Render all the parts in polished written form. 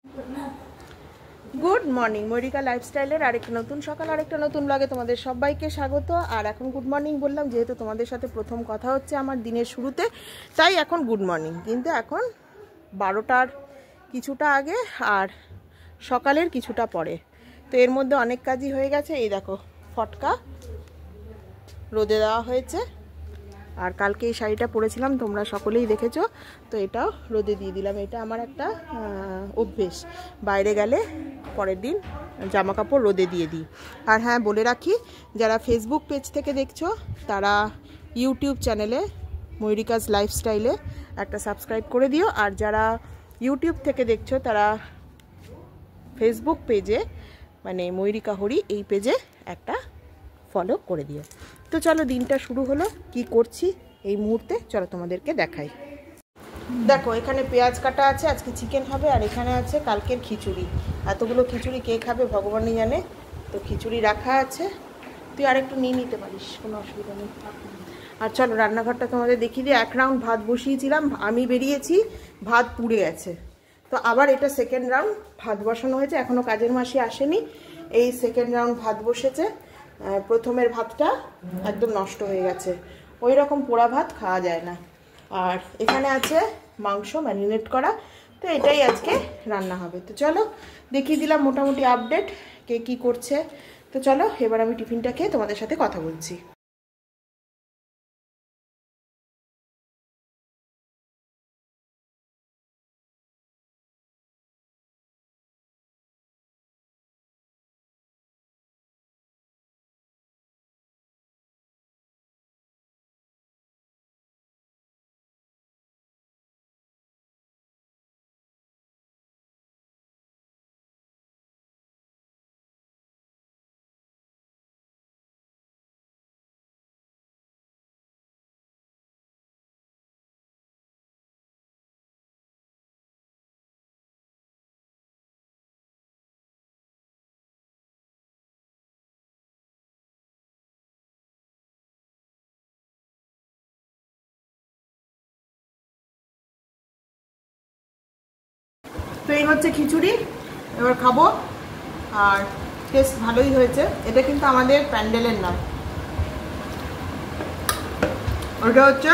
Good morning Mayurika लाइफस्टाइलर आरेकटा नतून सकाल आरेकटा नतून ब्लगे तुम्हादेर सबाइके स्वागत। और एखन गुड मर्निंग बोललाम जेहेतु तुम्हादेर साथे प्रथम कथा होच्छे आमार दिनेर शुरूते, ताई एखन गुड मर्निंग। किन्तु एखन 12टार किछुटा आगे और सकालेर किछुटा परे, तो एर मध्य अनेक काजई हये गेछे। एई देखो फटका रोदे देওয়া হয়েছে। আর কালকে এই শাড়িটা পরেছিলাম তোমরা সকলেই দেখেছো, তো এটাও রোদে দিয়ে দিলাম। এটা আমার একটা অভ্যেস, বাইরে গেলে পরের দিন জামা কাপড় রোদে দিয়ে দিই। আর হ্যাঁ বলে রাখি, যারা ফেসবুক পেজ থেকে দেখছো তারা ইউটিউব চ্যানেলে ময়ূরিকাজ লাইফস্টাইলে একটা সাবস্ক্রাইব করে দিও, আর যারা ইউটিউব থেকে দেখছো তারা ফেসবুক পেজে মানে ময়ূরিকা হরি এই পেজে একটা ফলো করে দিও। তো চলো দিনটা শুরু হলো, কি করছি এই মুহূর্তে চলো তোমাদেরকে দেখাই। দেখো এখানে পেঁয়াজ কাটা আছে, আজকে চিকেন হবে, আর এখানে আছে কালকের খিচুড়ি। এতগুলো খিচুড়ি কে খাবে ভগবানই জানে, তো খিচুড়ি রাখা আছে। তুই আরেকটু নিয়ে নিতে পারিস, কোনো অসুবিধা নেই। আর চলো রান্নাঘরটা তোমাদের দেখিয়ে দিই। 1 রাউন্ড ভাত বসিয়েছিলাম, আমি বেরিয়েছি, ভাত পুড়ে গেছে। তো আবার এটা সেকেন্ড রাউন্ড ভাত বসানো হয়েছে, এখনও কাজের মাসি আসেনি, এই সেকেন্ড রাউন্ড ভাত বসেছে। প্রথমের ভাতটা একদম নষ্ট হয়ে গেছে, ওই রকম পোড়া ভাত খাওয়া যায় না। আর এখানে আছে মাংস ম্যারিনেট করা, তো এটাই আজকে রান্না হবে। তো চলো দেখিয়ে দিলাম মোটামুটি আপডেট কে কী করছে। তো চলো এবার আমি টিফিনটা খেয়ে তোমাদের সাথে কথা বলছি। তো এই হচ্ছে খিচুড়ি, এবার খাবো। আর টেস্ট ভালোই হয়েছে। এটা কিন্তু আমাদের প্যান্ডেলের নাম, ওটা হচ্ছে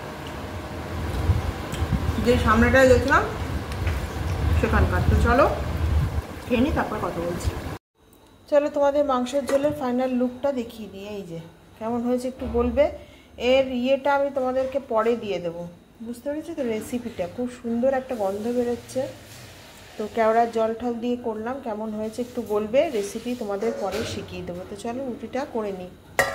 যে সামনেটায় গেছিলাম সেখানকার। তো চলো খেয়ে নিই, তারপর কথা বলছি। চলো তোমাদের মাংসের ঝোলের ফাইনাল লুকটা দেখিয়ে দিই। এই যে কেমন হয়েছে একটু বলবে। এর ইয়েটা আমি তোমাদেরকে পরে দিয়ে দেবো, বুঝতে পেরেছি তো। রেসিপিটা খুব সুন্দর একটা গন্ধ বেরোচ্ছে, তো কেওড়ার জল ঠল দিয়ে করলাম, কেমন হয়েছে একটু বলবে। রেসিপি তোমাদের পরে শিখিয়ে দেবো। তো চলো রুটিটা করে নিই।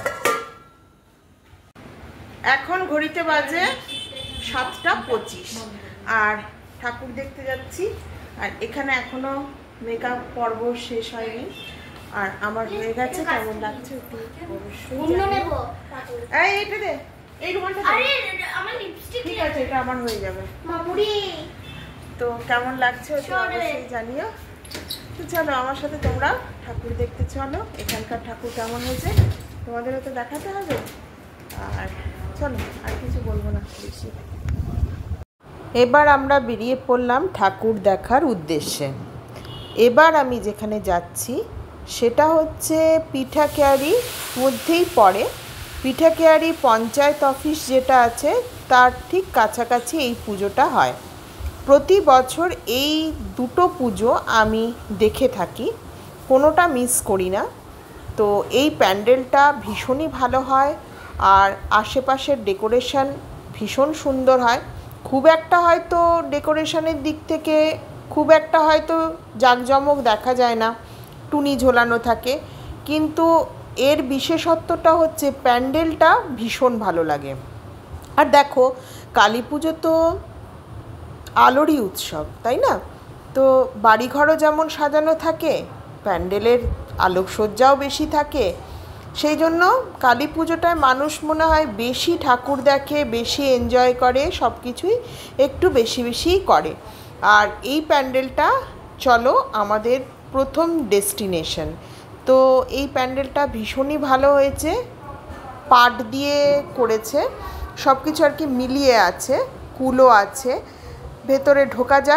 এখন ঘড়িতে বাজে 7টা 25, আর ঠাকুর দেখতে যাচ্ছি। আর এখানে এখনো মেকআপ পর্ব শেষ হয়নি, আর আমার হয়ে গেছে। কেমন লাগছে একটু অবশ্যই। এইটা দে, এই রুমালটা ঠিক আছে, এটা আমার হয়ে যাবে। তো কেমন লাগছে অবশ্যই জানিও। তো চলো আমার সাথে তোমরা ঠাকুর দেখতে চলো। এখানকার ঠাকুর কেমন হয়েছে তোমাদেরও তো দেখাতে হবে। আর চলো আর কিছু বলবো না বেশি। এবার আমরা বেরিয়ে পড়লাম ঠাকুর দেখার উদ্দেশ্যে। এবার আমি যেখানে যাচ্ছি সেটা হচ্ছে পিঠাকেয়ারি মধ্যেই পড়ে। পিঠাকেয়ারি পঞ্চায়েত অফিস যেটা আছে তার ঠিক কাছাকাছি এই পুজোটা হয়। প্রতি বছর এই দুটো পুজো আমি দেখে থাকি, কোনোটা মিস করি না। তো এই প্যান্ডেলটা ভীষণই ভালো হয়, আর আশেপাশের ডেকোরেশন ভীষণ সুন্দর হয়। খুব একটা হয়তো ডেকোরেশনের দিক থেকে খুব একটা হয়তো জাঁকজমক দেখা যায় না, টুনি ঝোলানো থাকে, কিন্তু এর বিশেষত্বটা হচ্ছে প্যান্ডেলটা ভীষণ ভালো লাগে। আর দেখো কালী পুজো তো আলোরই উৎসব, তাই না? তো বাড়িঘরও যেমন সাজানো থাকে, প্যান্ডেলের আলোকসজ্জাও বেশি থাকে। সেই জন্য কালী পুজোটায় মানুষ মনে হয় বেশি ঠাকুর দেখে, বেশি এনজয় করে, সব কিছুই একটু বেশি বেশিই করে। আর এই প্যান্ডেলটা চলো আমাদের প্রথম ডেস্টিনেশন। তো এই প্যান্ডেলটা ভীষণই ভালো হয়েছে, পাট দিয়ে করেছে, সব কিছু আর কি মিলিয়ে আছে, কুলো আছে। ভেতরে ঢোকা যাক,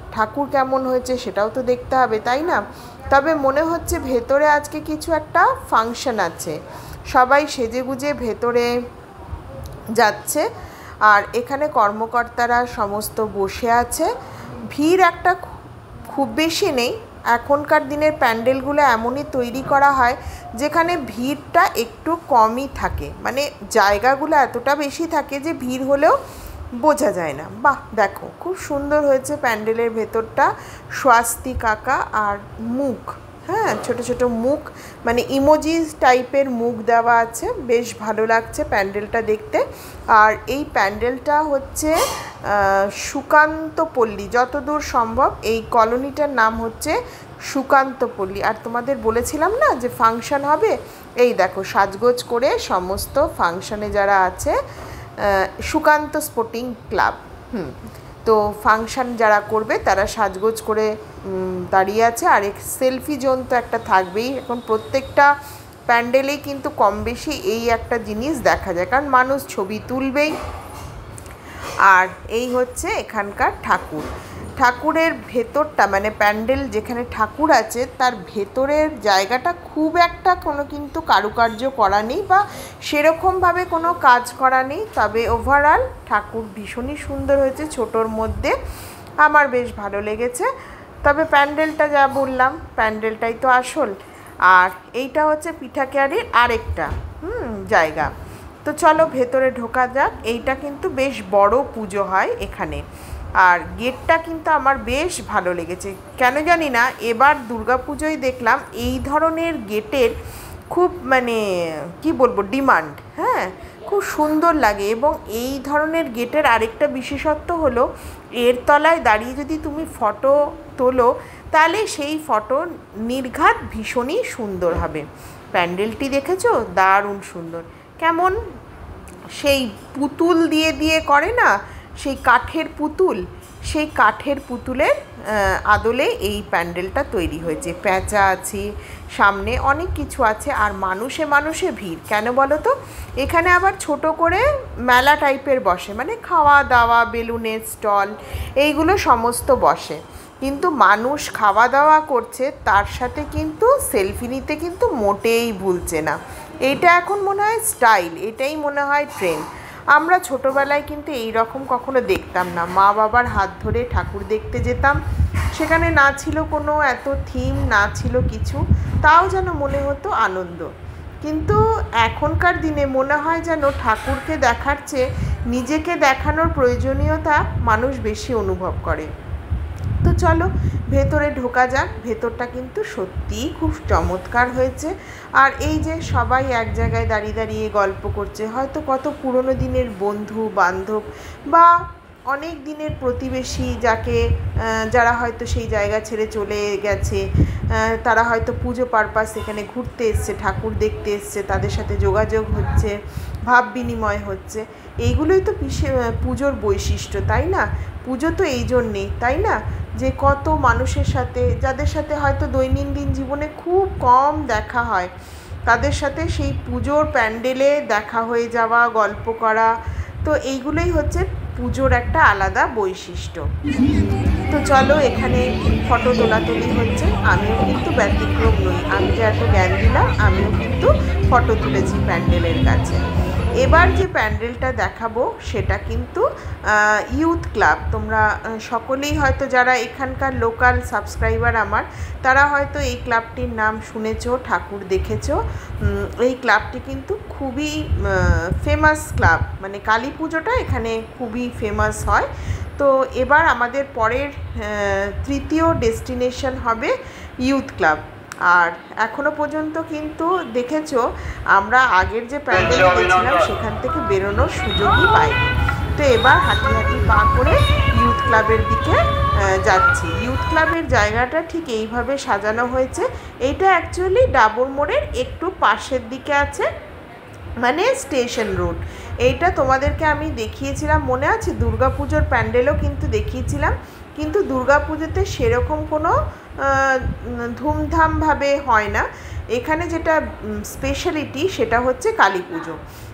ঠাকুর কেমন হয়েছে সেটাও তো দেখতে হবে, তাই না? তবে মনে হচ্ছে ভেতরে আজকে কিছু একটা ফাংশন আছে, সবাই সেজেগুজে ভেতরে যাচ্ছে। আর এখানে কর্মকর্তারা সমস্ত বসে আছে, ভিড় একটা খুব বেশি নেই। এখনকার দিনের প্যান্ডেলগুলো এমনই তৈরি করা হয় যেখানে ভিড়টা একটু কমই থাকে, মানে জায়গাগুলো এতটা বেশি থাকে যে ভিড় হলেও বোঝা যায় না। বাহ, দেখো খুব সুন্দর হয়েছে প্যান্ডেলের ভেতরটা, স্বাস্তিক আঁকা আর মুখ, হ্যাঁ ছোট ছোট মুখ, মানে ইমোজিস টাইপের মুখ দেওয়া আছে, বেশ ভালো লাগছে প্যান্ডেলটা দেখতে। আর এই প্যান্ডেলটা হচ্ছে সুকান্তপল্লী, যতদূর সম্ভব এই কলোনিটার নাম হচ্ছে সুকান্তপল্লী। আর তোমাদের বলেছিলাম না যে ফাংশন হবে, এই দেখো সাজগোজ করে সমস্ত ফাংশনে যারা আছে, সুকান্ত স্পোর্টিং ক্লাব, তো ফাংশন যারা করবে তারা সাজগোজ করে দাঁড়িয়ে আছে। আর এক সেলফি জোন তো একটা থাকবেই, এখন প্রত্যেকটা প্যান্ডেলেই কিন্তু কম বেশি এই একটা জিনিস দেখা যায়, কারণ মানুষ ছবি তুলবেই। আর এই হচ্ছে এখানকার ঠাকুরের ভেতরটা, মানে প্যান্ডেল যেখানে ঠাকুর আছে তার ভেতরের জায়গাটা খুব একটা কোনো কিন্তু কারুকার্য করা নেই বা সেরকমভাবে কোনো কাজ করা নেই, তবে ওভারঅল ঠাকুর ভীষণই সুন্দর হয়েছে, ছোটোর মধ্যে আমার বেশ ভালো লেগেছে। তবে প্যান্ডেলটা যা বললাম, প্যান্ডেলটাই তো আসল। আর এইটা হচ্ছে পিঠাকেয়ারির আরেকটা জায়গা। তো চলো ভেতরে ঢোকা যাক। এইটা কিন্তু বেশ বড় পুজো হয় এখানে, আর গেটটা কিন্তু আমার বেশ ভালো লেগেছে। কেন জানি না, এবার দুর্গাপুজোয় দেখলাম এই ধরনের গেটের খুব, মানে কি বলবো, ডিমান্ড। হ্যাঁ, খুব সুন্দর লাগে। এবং এই ধরনের গেটের আরেকটা বিশেষত্ব হলো, এর তলায় দাঁড়িয়ে যদি তুমি ফটো তোলো তাহলে সেই ফটো নির্ঘাত ভীষণই সুন্দর হবে। প্যান্ডেলটি দেখেছো, দারুণ সুন্দর, কেমন সেই পুতুল দিয়ে দিয়ে করে না, সেই কাঠের পুতুল, সেই কাঠের পুতুলের আদলে এই প্যান্ডেলটা তৈরি হয়েছে। প্যাঁচা আছে, সামনে অনেক কিছু আছে, আর মানুষে মানুষে ভিড়। কেন বলো তো, এখানে আবার ছোট করে মেলা টাইপের বসে, মানে খাওয়া দাওয়া, বেলুনের স্টল, এইগুলো সমস্ত বসে। কিন্তু মানুষ খাওয়া দাওয়া করছে, তার সাথে কিন্তু সেলফি নিতে কিন্তু মোটেই ভুলছে না। এইটা এখন মনে হয় স্টাইল, এটাই মনে হয় ট্রেন্ড। আমরা ছোটোবেলায় কিন্তু এই রকম কখনো দেখতাম না। মা বাবার হাত ধরে ঠাকুর দেখতে যেতাম, সেখানে না ছিল কোনো এত থিম, না ছিল কিছু, তাও যেন মনে হতো আনন্দ। কিন্তু এখনকার দিনে মনে হয় যেন ঠাকুরকে দেখার চেয়ে নিজেকে দেখানোর প্রয়োজনীয়তা মানুষ বেশি অনুভব করে। তো চলো ভেতরে ঢোকা যাক। ভেতরটা কিন্তু সত্যিই খুব চমৎকার হয়েছে। আর এই যে সবাই এক জায়গায় দাঁড়িয়ে দাঁড়িয়ে গল্প করছে, হয়তো কত পুরনো দিনের বন্ধু বান্ধব বা অনেক দিনের প্রতিবেশী, যারা হয়তো সেই জায়গা ছেড়ে চলে গেছে, তারা হয়তো পুজো পারপাস এখানে ঘুরতে এসছে, ঠাকুর দেখতে এসছে, তাদের সাথে যোগাযোগ হচ্ছে, ভাব বিনিময় হচ্ছে। এইগুলোই তো পুজোর বৈশিষ্ট্য, তাই না? পুজো তো এই জন্যেই, তাই না, যে কত মানুষের সাথে, যাদের সাথে হয়তো দৈনন্দিন জীবনে খুব কম দেখা হয়, তাদের সাথে সেই পুজোর প্যান্ডেলে দেখা হয়ে যাওয়া, গল্প করা, তো এইগুলোই হচ্ছে পুজোর একটা আলাদা বৈশিষ্ট্য। তো চলো এখানে ফটো তোলাতুলি হচ্ছে, আমিও কিন্তু ব্যতিক্রম নই। আমি যে এত জ্ঞান দিলাম, আমিও কিন্তু ফটো তুলেছি প্যান্ডেলের কাছে। এবার যে প্যান্ডেলটা দেখাবো সেটা কিন্তু ইউথ ক্লাব। তোমরা সকলেই হয়তো, যারা এখানকার লোকাল সাবস্ক্রাইবার আমার, তারা হয়তো এই ক্লাবটির নাম শুনেছো, ঠাকুর দেখেছো। এই ক্লাবটি কিন্তু খুবই ফেমাস ক্লাব, মানে কালী পুজোটা এখানে খুবই ফেমাস হয়। তো এবার আমাদের পরের তৃতীয় ডেস্টিনেশন হবে ইউথ ক্লাব। আর এখনো পর্যন্ত কিন্তু দেখেছো, আমরা আগের যে প্যান্ডেল গেছিলাম সেখান থেকে বেরোনোর সুযোগই পাইনি। তো এবার হাঁটি হাঁটি পা করে ইউথ ক্লাবের দিকে যাচ্ছি। ইউথ ক্লাবের জায়গাটা ঠিক এইভাবে সাজানো হয়েছে। এইটা অ্যাকচুয়ালি ডাবর মোড়ের একটু পাশের দিকে আছে, মানে স্টেশন রোড। এইটা তোমাদেরকে আমি দেখিয়েছিলাম, মনে আছে? দুর্গাপুজোর প্যান্ডেলও কিন্তু দেখিয়েছিলাম, কিন্তু দুর্গাপুজোতে সেরকম কোনো ধুমধামভাবে হয় না। এখানে যেটা স্পেশালিটি সেটা হচ্ছে কালী পুজো।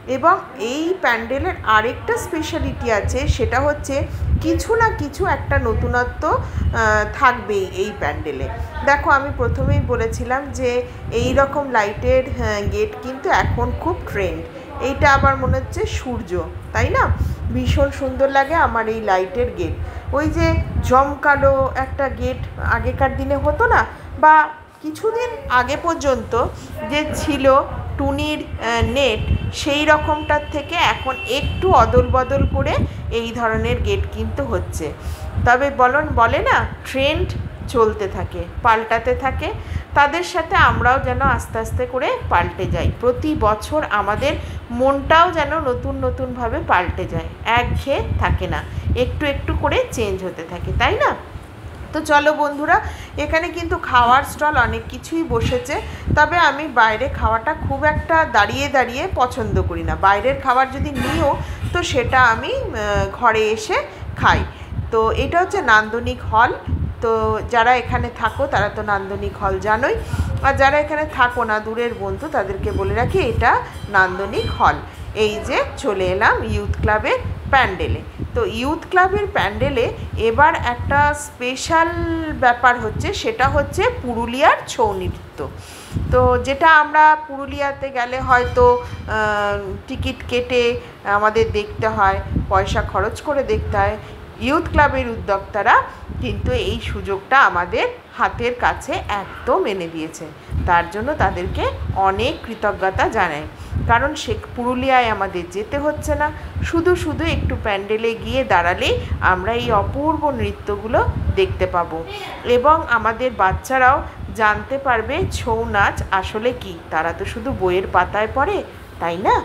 এবং এই প্যান্ডেলের আরেকটা স্পেশালিটি আছে, সেটা হচ্ছে কিছু না কিছু একটা নতুনত্ব থাকবেই এই প্যান্ডেলে। দেখো, আমি প্রথমেই বলেছিলাম যে এই রকম লাইটের গেট কিন্তু এখন খুব ট্রেন্ড। এইটা আবার মনে হচ্ছে সূর্য, তাই না? ভীষণ সুন্দর লাগে আমার এই লাইটের গেট। ওই যে জমকালো একটা গেট আগেকার দিনে হতো না, বা কিছুদিন আগে পর্যন্ত যে ছিল টুনির নেট, সেই রকমটার থেকে এখন একটু অদল বদল করে এই ধরনের গেট কিন্তু হচ্ছে। তবে বলে না, ট্রেন্ড চলতে থাকে, পাল্টাতে থাকে, তাদের সাথে আমরাও যেন আস্তে আস্তে করে পাল্টে যাই। প্রতি বছর আমাদের মনটাও যেন নতুন নতুনভাবে পাল্টে যায়, একঘেয়ে থাকে না, একটু একটু করে চেঞ্জ হতে থাকে, তাই না? তো চলো বন্ধুরা, এখানে কিন্তু খাওয়ার স্টল অনেক কিছুই বসেছে। তবে আমি বাইরে খাওয়াটা খুব একটা দাঁড়িয়ে দাঁড়িয়ে পছন্দ করি না। বাইরের খাবার যদি নিও তো সেটা আমি ঘরে এসে খাই। তো এটা হচ্ছে নান্দনিক হল। তো যারা এখানে থাকো তারা তো নান্দনিক হল জানোই, আর যারা এখানে থাকো না, দূরের বন্ধু, তাদেরকে বলে রাখি এটা নান্দনিক হল। এই যে চলে এলাম ইউথ ক্লাবের প্যান্ডেলে। তো ইউথ ক্লাবের প্যান্ডেলে এবার একটা স্পেশাল ব্যাপার হচ্ছে, সেটা হচ্ছে পুরুলিয়ার ছৌ নৃত্য। তো যেটা আমরা পুরুলিয়াতে গেলে হয়তো টিকিট কেটে আমাদের দেখতে হয়, পয়সা খরচ করে দেখতে হয়, ইউথ ক্লাবের উদ্যোক্তারা কিন্তু এই সুযোগটা আমাদের হাতের কাছে একদম এনে দিয়েছে। তার জন্য তাদেরকে অনেক কৃতজ্ঞতা জানাই। কারণ সে পুরুলিয়ায় আমাদের যেতে হচ্ছে না, শুধু শুধু একটু প্যান্ডেলে গিয়ে দাঁড়ালেই আমরা এই অপূর্ব নৃত্যগুলো দেখতে পাবো, এবং আমাদের বাচ্চারাও জানতে পারবে ছৌ নাচ আসলে কি। তারা তো শুধু বইয়ের পাতায় পড়ে, তাই না?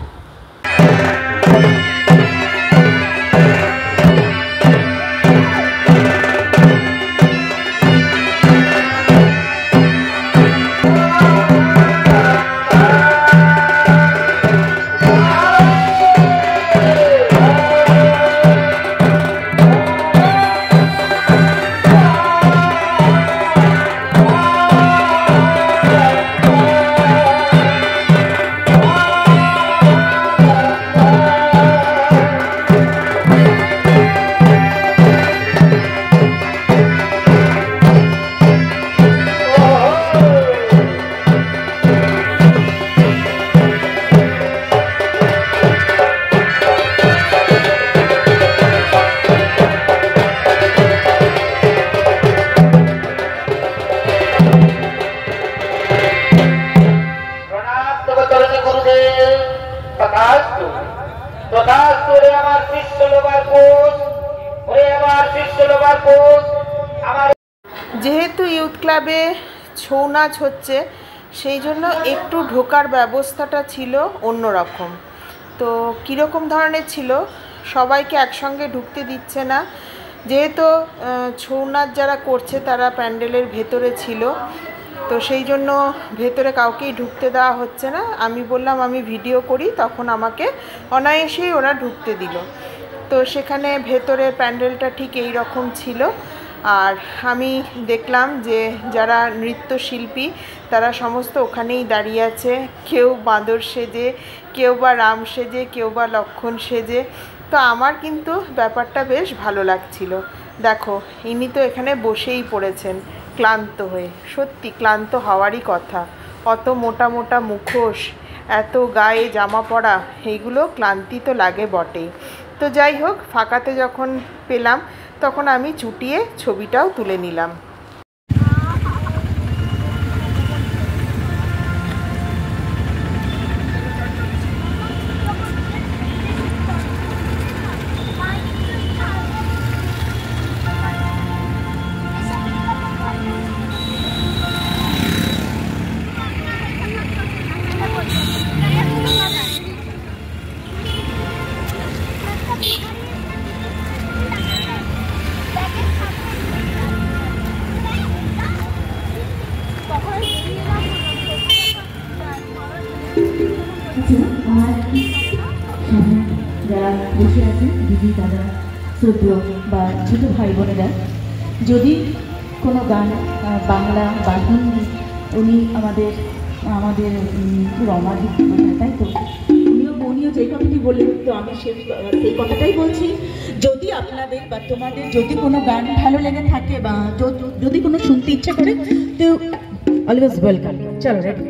যেহেতু ইউথ ক্লাবে ছৌ নাচ হচ্ছে, সেই জন্য একটু ঢোকার ব্যবস্থাটা ছিল অন্যরকম। তো কীরকম ধরনের ছিল, সবাইকে একসঙ্গে ঢুকতে দিচ্ছে না। যেহেতু ছৌ নাচ যারা করছে তারা প্যান্ডেলের ভেতরে ছিল, তো সেই জন্য ভেতরে কাউকেই ঢুকতে দেওয়া হচ্ছে না। আমি বললাম আমি ভিডিও করি, তখন আমাকে অনায়াসেই ওরা ঢুকতে দিল। তো সেখানে ভেতরে প্যান্ডেলটা ঠিক এই রকম ছিল। আর আমি দেখলাম যে যারা নৃত্যশিল্পী তারা সমস্ত ওখানেই দাঁড়িয়ে আছে, কেউ বাঁদর সেজে, কেউ বা রাম সেজে, কেউ বা লক্ষ্মণ সেজে। তো আমার কিন্তু ব্যাপারটা বেশ ভালো লাগছিল। দেখো, ইনি তো এখানে বসেই পড়েছেন ক্লান্ত হয়ে। সত্যি ক্লান্ত হওয়ারই কথা, অত মোটা মোটা মুখোশ, এত গায়ে জামা পরা, এইগুলো ক্লান্তি তো লাগে বটেই। তো যাই হোক, ফাঁকাতে যখন পেলাম তখন আমি চুটিয়ে ছবিটাও তুলে নিলাম। আমার যারা বসে আছেন দিদি, দাদা, শ্রদ্ধেয় বা ছোটো ভাই বোনেরা, যদি কোনো গান বাংলা বা হিন্দি, উনি আমাদের রমা দিদি, তাই তো, উনিও উনিও যে কথাটি বললেন, তো আমি সেই কথাটাই বলছি। যদি আপনাদের বা তোমাদের যদি কোনো গান ভালো লেগে থাকে বা যদি কোনো শুনতে ইচ্ছা করে, তো অলওয়েজ ওয়েলকাম। চলো রেডি।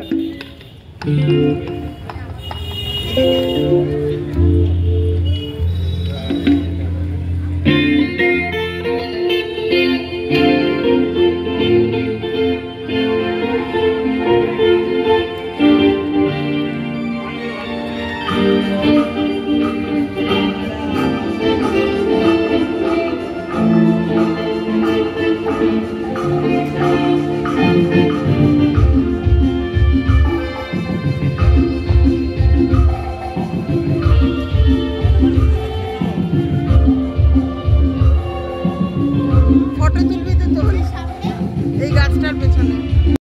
ফটো তুলবি তো তোর এই গাছটার পেছনে।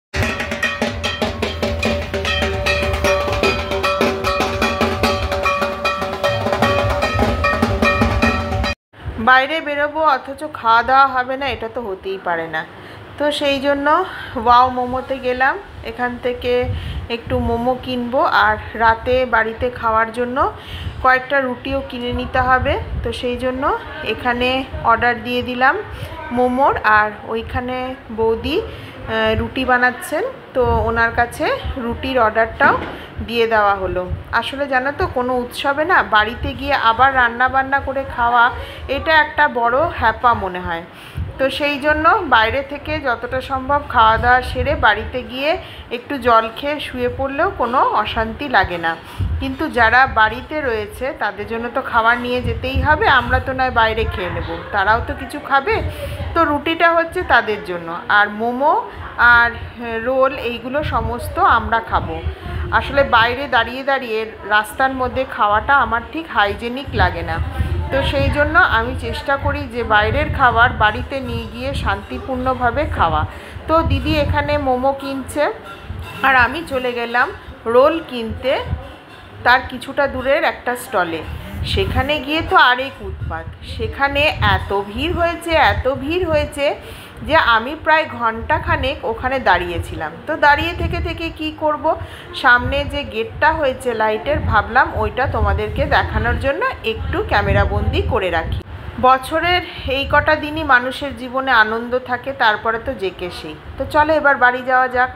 বাইরে বেরোবো অথচ খাওয়া দাওয়া হবে না, এটা তো হতেই পারে না। তো সেই জন্য ওয়াও মোমোতে গেলাম। এখান থেকে একটু মোমো কিনবো আর রাতে বাড়িতে খাওয়ার জন্য কয়েকটা রুটিও কিনে নিতে হবে। তো সেই জন্য এখানে অর্ডার দিয়ে দিলাম মোমোর, আর ওইখানে বৌদি রুটি বানাচ্ছেন, তো ওনার কাছে রুটির অর্ডারটাও দিয়ে দেওয়া হলো। আসলে জানো তো, কোনো উৎসবে না বাড়িতে গিয়ে আবার রান্না বান্না করে খাওয়া, এটা একটা বড় হ্যাপা মনে হয়। তো সেই জন্য বাইরে থেকে যতটা সম্ভব খাওয়া দাওয়া সেরে বাড়িতে গিয়ে একটু জল খেয়ে শুয়ে পড়লেও কোনো অশান্তি লাগে না। কিন্তু যারা বাড়িতে রয়েছে তাদের জন্য তো খাবার নিয়ে যেতেই হবে, আমরা তো নয় বাইরে খেয়ে নেব, তারাও তো কিছু খাবে। তো রুটিটা হচ্ছে তাদের জন্য, আর মোমো আর রোল এইগুলো সমস্ত আমরা খাবো। আসলে বাইরে দাঁড়িয়ে দাঁড়িয়ে রাস্তার মধ্যে খাওয়াটা আমার ঠিক হাইজেনিক লাগে না। তো সেই জন্য আমি চেষ্টা করি যে বাইরের খাবার বাড়িতে নিয়ে গিয়ে শান্তিপূর্ণভাবে খাওয়া। তো দিদি এখানে মোমো কিনছে আর আমি চলে গেলাম রোল কিনতে তার কিছুটা দূরের একটা স্টলে। সেখানে গিয়ে তো আরেক উৎপাত, সেখানে এত ভিড় হয়েছে যে আমি প্রায় ঘন্টাখানেক ওখানে দাঁড়িয়েছিলাম। তো দাঁড়িয়ে থেকে কি করব, সামনে যে গেটটা হয়েছে লাইটের, ভাবলাম ওইটা তোমাদেরকে দেখানোর জন্য একটু ক্যামেরাবন্দি করে রাখি। বছরের এই কটা দিনই মানুষের জীবনে আনন্দ থাকে, তারপরে তো যেকে সেই। তো চলো এবার বাড়ি যাওয়া যাক।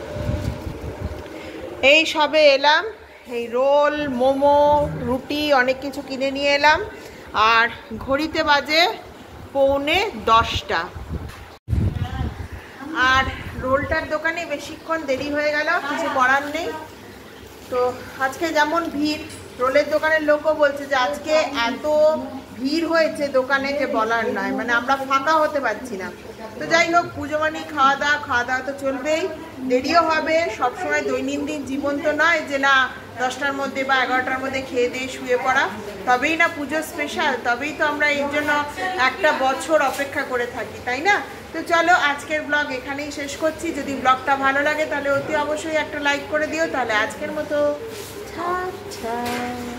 এই সবে এলাম, এই রোল মোমো রুটি অনেক কিছু কিনে নিয়ে এলাম, আর ঘড়িতে বাজে 9:45। আর রোলটার দোকানে বেশিক্ষণ দেরি হয়ে গেল, কিছু করার নেই। তো আজকে যেমন ভিড়, রোলের দোকানের লোকও বলছে যে আজকে এত ভিড় হয়েছে দোকানে যে বলার নয়, মানে আমরা ফাঁকা হতে পারছি না। তো যাই হোক, পুজো মানে খাওয়া দাওয়া তো চলবেই, দেরিও হবে। সবসময় দৈনন্দিন জীবন তো নয় যে না 10টার মধ্যে বা 11টার মধ্যে খেয়ে দিয়ে শুয়ে পড়া, তবেই না পুজো স্পেশাল, তবেই তো আমরা এর জন্য একটা বছর অপেক্ষা করে থাকি, তাই না? তো চলো আজকের ব্লগ এখানেই শেষ করছি। যদি ব্লগটা ভালো লাগে তাহলে অতি অবশ্যই একটা লাইক করে দিও। তাহলে আজকের মতো টাটা।